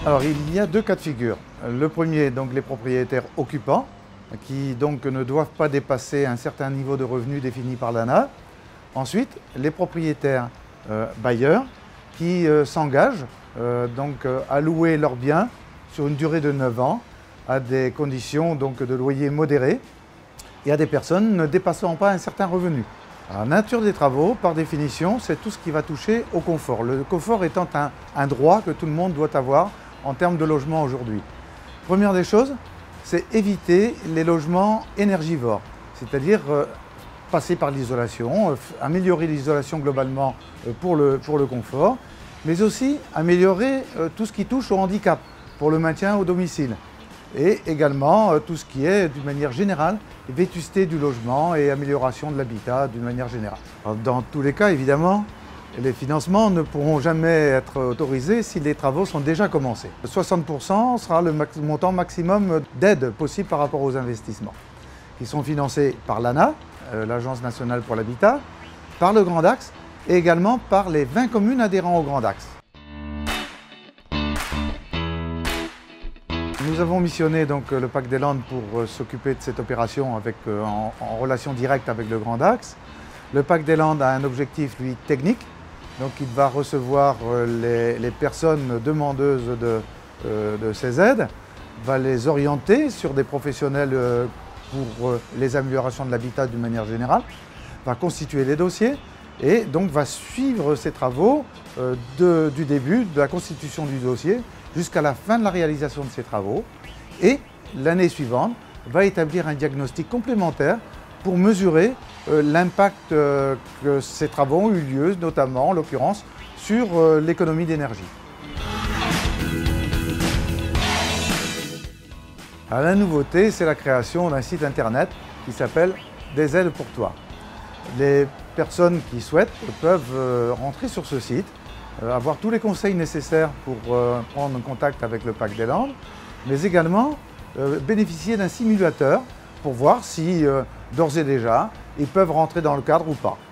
Alors il y a deux cas de figure. Le premier, donc les propriétaires occupants, qui donc ne doivent pas dépasser un certain niveau de revenu défini par l'ANA. Ensuite, les propriétaires bailleurs qui s'engagent à louer leurs biens sur une durée de 9 ans à des conditions donc, de loyer modéré et à des personnes ne dépassant pas un certain revenu. Alors, la nature des travaux, par définition, c'est tout ce qui va toucher au confort. Le confort étant un droit que tout le monde doit avoir en termes de logement aujourd'hui. Première des choses, c'est éviter les logements énergivores, c'est-à-dire passer par l'isolation, améliorer l'isolation globalement pour le confort, mais aussi améliorer tout ce qui touche au handicap pour le maintien au domicile. Et également tout ce qui est, d'une manière générale, vétusté du logement et amélioration de l'habitat d'une manière générale. Alors, dans tous les cas, évidemment, les financements ne pourront jamais être autorisés si les travaux sont déjà commencés. 60% sera le montant maximum d'aide possible par rapport aux investissements, qui sont financés par l'ANA, l'Agence nationale pour l'habitat, par le Grand Axe et également par les 20 communes adhérentes au Grand Axe. Nous avons missionné donc, le Pacte des Landes pour s'occuper de cette opération en relation directe avec le Grand Axe. Le Pacte des Landes a un objectif, lui, technique. Donc il va recevoir les personnes demandeuses de ces aides, va les orienter sur des professionnels pour les améliorations de l'habitat d'une manière générale, va constituer les dossiers et donc va suivre ces travaux du début de la constitution du dossier jusqu'à la fin de la réalisation de ces travaux et l'année suivante va établir un diagnostic complémentaire pour mesurer l'impact que ces travaux ont eu lieu, notamment en l'occurrence sur l'économie d'énergie. La nouveauté, c'est la création d'un site internet qui s'appelle Des aides pour toi. Les personnes qui souhaitent peuvent rentrer sur ce site, avoir tous les conseils nécessaires pour prendre contact avec le Pacte des Landes, mais également bénéficier d'un simulateur pour voir si, d'ores et déjà, ils peuvent rentrer dans le cadre ou pas.